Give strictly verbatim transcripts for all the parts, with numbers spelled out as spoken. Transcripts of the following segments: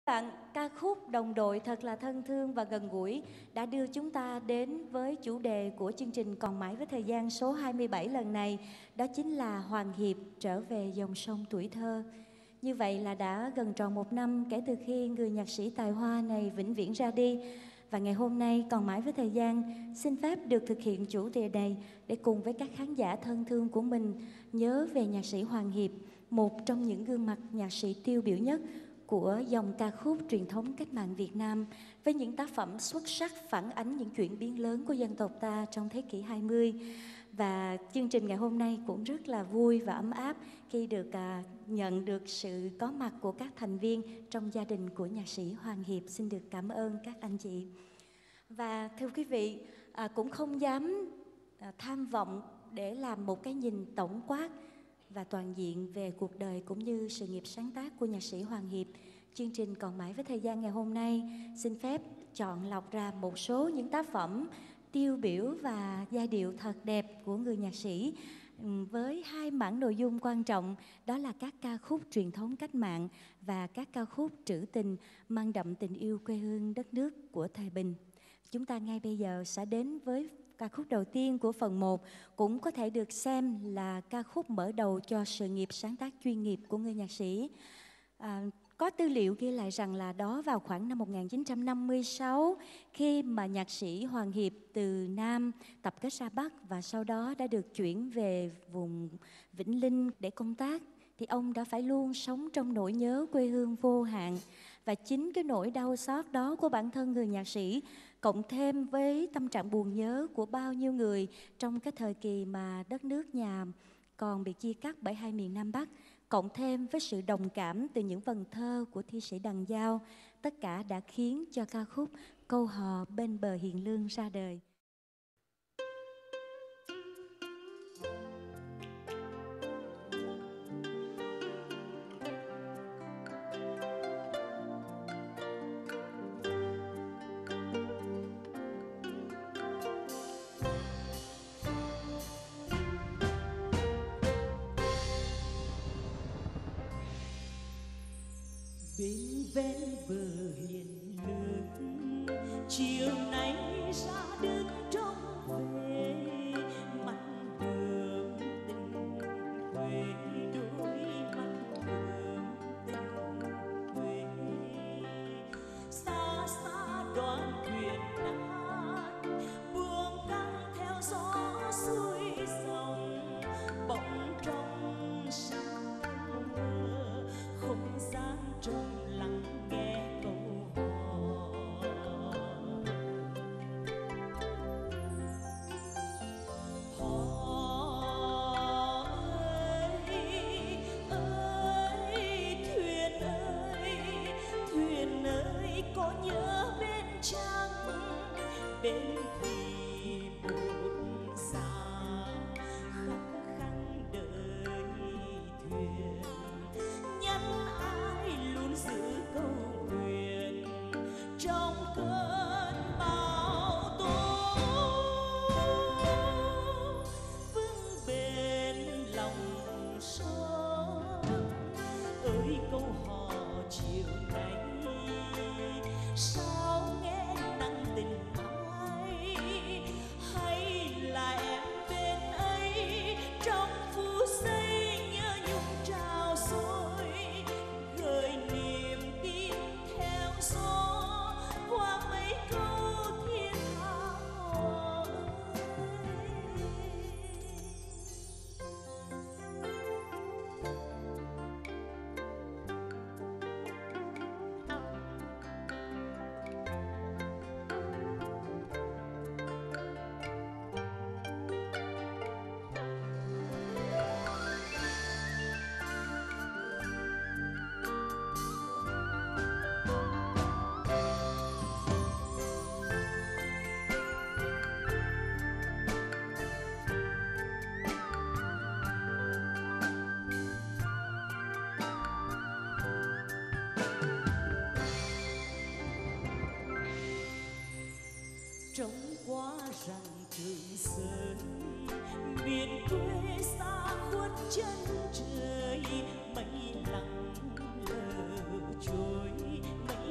Bạn, ca khúc Đồng đội thật là thân thương và gần gũi đã đưa chúng ta đến với chủ đề của chương trình Còn mãi với thời gian số hai mươi bảy lần này. Đó chính là Hoàng Hiệp trở về dòng sông tuổi thơ. Như vậy là đã gần tròn một năm kể từ khi người nhạc sĩ tài hoa này vĩnh viễn ra đi. Và ngày hôm nay Còn mãi với thời gian xin phép được thực hiện chủ đề này để cùng với các khán giả thân thương của mình nhớ về nhạc sĩ Hoàng Hiệp, một trong những gương mặt nhạc sĩ tiêu biểu nhất của dòng ca khúc truyền thống cách mạng Việt Nam, với những tác phẩm xuất sắc phản ánh những chuyển biến lớn của dân tộc ta trong thế kỷ hai mươi. Và chương trình ngày hôm nay cũng rất là vui và ấm áp khi được à, nhận được sự có mặt của các thành viên trong gia đình của nhạc sĩ Hoàng Hiệp. Xin được cảm ơn các anh chị. Và thưa quý vị, à, cũng không dám à, tham vọng để làm một cái nhìn tổng quát và toàn diện về cuộc đời cũng như sự nghiệp sáng tác của nhạc sĩ Hoàng Hiệp. Chương trình Còn mãi với thời gian ngày hôm nay xin phép chọn lọc ra một số những tác phẩm tiêu biểu và giai điệu thật đẹp của người nhạc sĩ, với hai mảng nội dung quan trọng, đó là các ca khúc truyền thống cách mạng và các ca khúc trữ tình mang đậm tình yêu quê hương đất nước của thời bình. Chúng ta ngay bây giờ sẽ đến với ca khúc đầu tiên của phần một, cũng có thể được xem là ca khúc mở đầu cho sự nghiệp sáng tác chuyên nghiệp của người nhạc sĩ. À, có tư liệu ghi lại rằng là đó vào khoảng năm một nghìn chín trăm năm mươi sáu, khi mà nhạc sĩ Hoàng Hiệp từ Nam tập kết ra Bắc và sau đó đã được chuyển về vùng Vĩnh Linh để công tác, thì ông đã phải luôn sống trong nỗi nhớ quê hương vô hạn. Và chính cái nỗi đau xót đó của bản thân người nhạc sĩ, cộng thêm với tâm trạng buồn nhớ của bao nhiêu người trong cái thời kỳ mà đất nước nhà còn bị chia cắt bởi hai miền Nam Bắc, cộng thêm với sự đồng cảm từ những vần thơ của thi sĩ Đằng Giao, tất cả đã khiến cho ca khúc Câu hò bên bờ hiền lương ra đời. Bên ven bờ hiền lương, chiều nay ra đứng trông về mặt đường tình quê, đôi mắt đường tình quê. Xa xa đoàn thuyền nan buông căng theo gió xuôi dòng, bỗng trong sương mơ không gian trông lắng nghe câu hò. Hò ơi ơi thuyền ơi thuyền ơi, có nhớ bên trăng bên thủy một già khăng khăng đợi thuyền, nhắn ai luôn giữ câu nguyện trong cơn bão tố, vững bền lòng son ơi. Câu hò chiều nay sao nghe nặng tình ai, hay là em bên ấy trong phút giây nhớ nhung trào sôi, gợi niềm tin theo gió qua mấy câu thiên hạ hò ơi. Trông qua rằng Trường Sơn miền quê xa khuất chân trời, mây lặng lờ trôi mây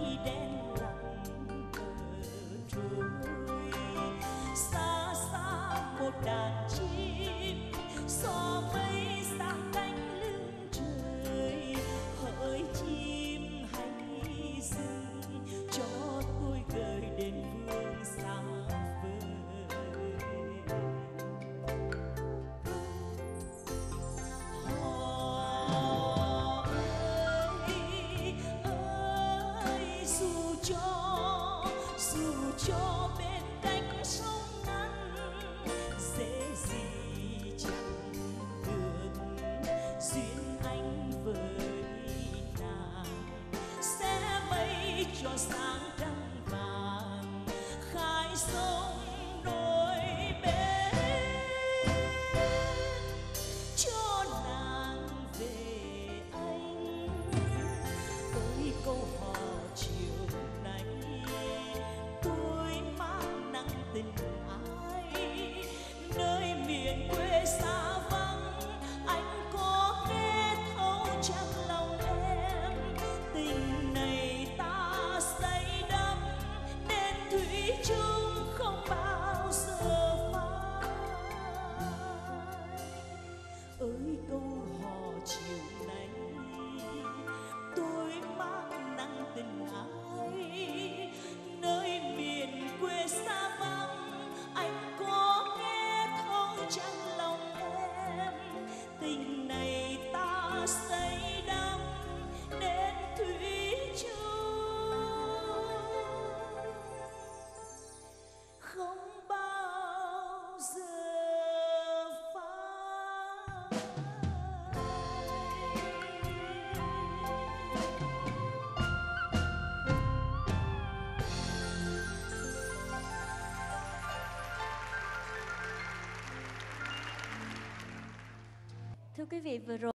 cho dù cho bên cánh sông ngăn dễ gì chẳng được duyên anh với nàng sẽ mây cho sáng trăng vàng khai sông đôi bên cho nàng về anh với câu hò chiều nay tôi mang nắng tình ai nơi miền quê xa vắng anh có nghe thấu chắc lòng em tình này ta say đắm nên thủy chung không bao giờ phai ơi câu hò chiều nay tôi mang nắng tình ai nơi miền quê xa vắng anh có nghe thấu chẳng lòng em tình này ta say đắm đến thủy chung không bao giờ phai. Thưa quý vị, vừa rồi